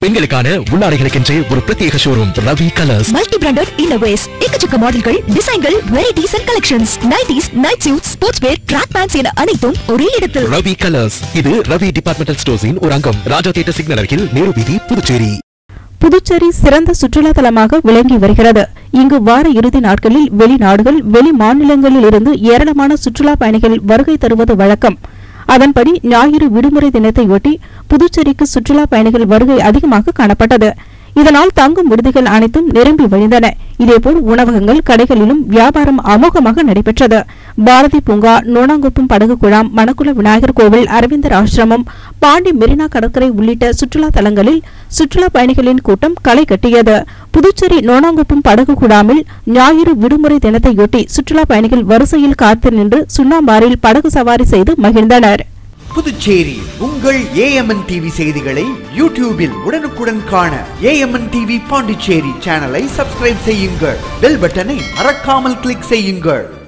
பெண்களுக்கான உள்ளாடைகளுக்கென்றே ஒரு பிரத்யேக showroom Ravi colours. Multi branded இன்னோவேஸ், எக்கச்சக்க மாடல்கள், டிசைன்கள், varieties and collections, nighties, night suits, sports wear, track pants என அனைத்தும் ஒரே இடத்தில். ரவி கலர்ஸ். இது ரவி டிபார்ட்மெண்டல் ஸ்டோர்ஸின் ஒரு அங்கம். ராஜா தியேட்டர் சிக்னல் அருகில், நேரு வீதி, புதுச்சேரி. புதுச்சேரி சிறந்த சுற்றுலா தலமாக விளங்கி வருகிறது. இங்கு வார இறுதி நாட்களில் வெளிநாடுகள், வெளி மாநிலங்களில் இருந்து ஏராளமான சுற்றுலா பயணிகள் வருகை தருவது வழக்கம். அதன்படி ஞாயிறு விடுமுறை தினத்தையொட்டி புதுச்சேரிக்கு சுற்றுலா பயணிகள் வருகை அதிகமாக காணப்பட்டது. இதனால் தங்கும் விடுதிகள் அனைத்தும் நிரம்பி வழிந்தன. இதேபோல் உணவகங்கள், கடைகளிலும் வியாபாரம் அமோகமாக நடைபெற்றது. பாரதி பூங்கா, நோனாங்குப்பம் படகு குழாம், மணக்குள விநாயகர் கோவில், அரவிந்தர் ஆசிரமம், பாண்டி மெரினா கடற்கரை உள்ளிட்ட சுற்றுலா தலங்களில் சுற்றுலா பயணிகளின் கூட்டம் களை கட்டியது. புதுச்சேரி நோனாங்குப்பம் படகு குழாமில் ஞாயிறு விடுமுறை தினத்தையொட்டி சுற்றுலா பயணிகள் வரிசையில் காத்து நின்று சுண்ணாம்பாரில் படகு சவாரி செய்து மகிழ்ந்தனர். புதுச்சேரி உங்கள் AMNTV செய்திகளை யூடியூபில் உடனுக்குடன் காண AMNTV பாண்டிச்சேரி சேனலை சப்ஸ்கிரைப் செய்யுங்கள். பெல் பட்டனை மறக்காமல் கிளிக் செய்யுங்கள்.